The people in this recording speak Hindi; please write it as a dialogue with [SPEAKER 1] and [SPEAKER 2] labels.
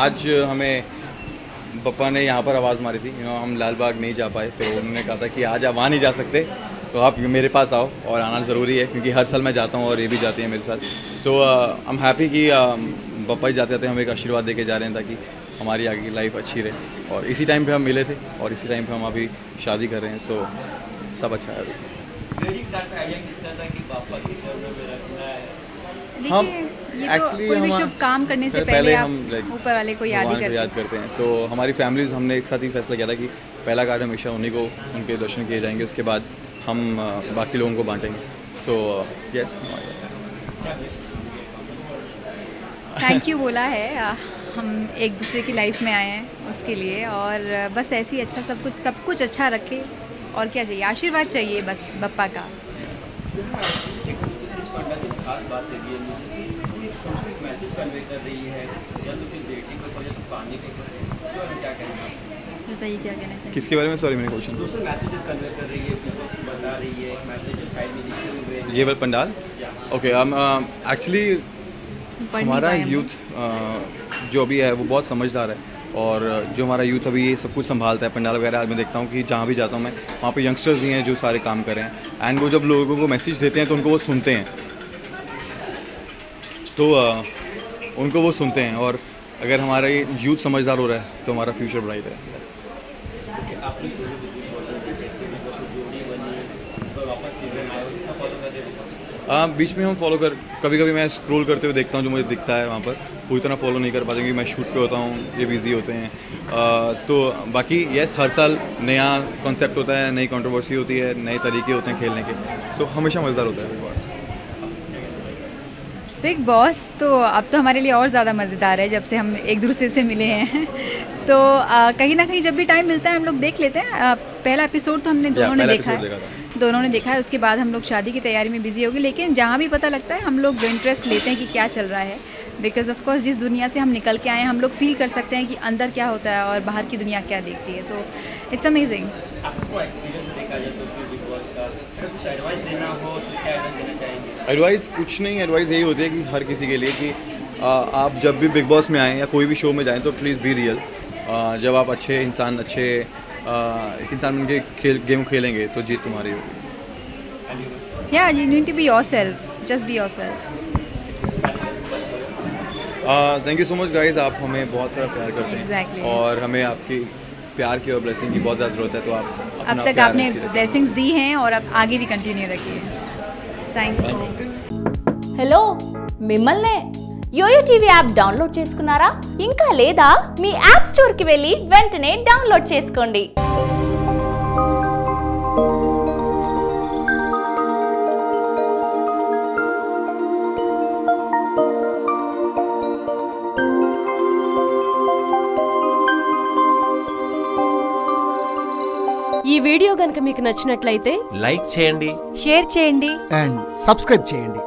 [SPEAKER 1] आज हमें पापा ने यहाँ पर आवाज़ मारी थी, हम लाल बाग नहीं जा पाए, तो उन्होंने कहा था कि आज आप वहाँ नहीं जा सकते तो आप मेरे पास आओ, और आना ज़रूरी है क्योंकि हर साल मैं जाता हूँ और ये भी जाती हैं मेरे साथ। सो आई एम हैप्पी कि पापा ही जाते थे, हमें एक आशीर्वाद दे के जा रहे हैं ताकि हमारी आगे की लाइफ अच्छी रहे। और इसी टाइम पे हम मिले थे और इसी टाइम पे हम अभी शादी कर रहे हैं। सो सब अच्छा है अभी। हम एक्चुअली
[SPEAKER 2] कोई भी शुभ काम करने से पहले हम ऊपर वाले को याद
[SPEAKER 1] करते हैं। तो हमारी फैमिलीज हमने एक साथ ही फैसला किया था कि पहला कार्ड हमेशा उन्हीं को उनके दर्शन किए जाएंगे, उसके बाद हम बाकी लोगों को बांटेंगे। सो यस,
[SPEAKER 2] थैंक यू बोला है। हम एक दूसरे की लाइफ में आए हैं उसके लिए, और बस ऐसे ही अच्छा सब कुछ अच्छा रखे, और क्या चाहिए, आशीर्वाद चाहिए बस बप्पा का। बताइए क्या कहना चाहिए।
[SPEAKER 1] किसके बारे में? सॉरी मैंने क्वेश्चन। ये वाला पंडाल? ओके, एक्चुअली हमारा यूथ जो अभी है वो बहुत समझदार है, और जो हमारा यूथ अभी ये सब कुछ संभालता है, पंडाल वगैरह। आज मैं देखता हूँ कि जहाँ भी जाता हूँ मैं, वहाँ पे यंगस्टर्स ही हैं जो सारे काम कर रहे हैं, एंड वो जब लोगों को मैसेज देते हैं तो उनको वो सुनते हैं, तो उनको वो सुनते हैं। और अगर हमारा यूथ समझदार हो रहा है तो हमारा फ्यूचर ब्राइट है। बीच में हम फॉलो कभी कभी मैं स्क्रॉल करते हुए देखता हूँ, जो मुझे दिखता है वहाँ पर। पूरी तरह फॉलो नहीं कर पाते क्योंकि मैं शूट पे होता हूँ, ये बिज़ी होते हैं। तो बाकी यस, हर साल नया कॉन्सेप्ट होता है, नई कंट्रोवर्सी होती है, नए तरीके होते हैं खेलने के। सो हमेशा मज़ेदार होता है बिग बॉस।
[SPEAKER 2] बिग बॉस तो अब तो हमारे लिए और ज़्यादा मज़ेदार है जब से हम एक दूसरे से मिले हैं। तो कहीं ना कहीं जब भी टाइम मिलता है हम लोग देख लेते हैं। पहला एपिसोड तो हमने दोनों ने देखा है। उसके बाद हम लोग शादी की तैयारी में बिजी हो गए, लेकिन जहाँ भी पता लगता है हम लोग इंटरेस्ट लेते हैं कि क्या चल रहा है, बिकॉज ऑफ कोर्स जिस दुनिया से हम निकल के आए हैं हम लोग फील कर सकते हैं कि अंदर क्या होता है और बाहर की दुनिया क्या देखती है। तो इट्स अमेजिंग।
[SPEAKER 1] एडवाइस कुछ नहीं, एडवाइस यही होती है कि हर किसी के लिए कि आप जब भी बिग बॉस में आएँ या कोई भी शो में जाएँ तो प्लीज़ बी रियल। जब आप अच्छे इंसान, एक इंसान बन के गेम खेलेंगे तो जीत तुम्हारी होगी।
[SPEAKER 2] या you need to be yourself, just be yourself.
[SPEAKER 1] Thank you so much guys, आप हमें बहुत सारा प्यार करते हैं।
[SPEAKER 2] Exactly.
[SPEAKER 1] और हमें आपकी प्यार की और ब्लेसिंग की बहुत ज़्यादा ज़रूरत है, तो आप
[SPEAKER 2] अब तक आपने ब्लेसिंग्स दी हैं और अब आगे भी कंटिन्यू रखिए। Thank you.
[SPEAKER 3] हेलो, మిమ్మల్నే యోయో టీవీ యాప్ డౌన్లోడ్ చేసుకున్నారా? ఇంకా లేదా? మీ యాప్ స్టోర్ కి వెళ్ళి వెంటనే డౌన్లోడ్ చేసుకోండి.
[SPEAKER 4] ఈ వీడియో గనుక మీకు నచ్చినట్లయితే
[SPEAKER 5] లైక్ చేయండి,
[SPEAKER 6] షేర్ చేయండి
[SPEAKER 7] అండ్ సబ్స్క్రైబ్ చేయండి.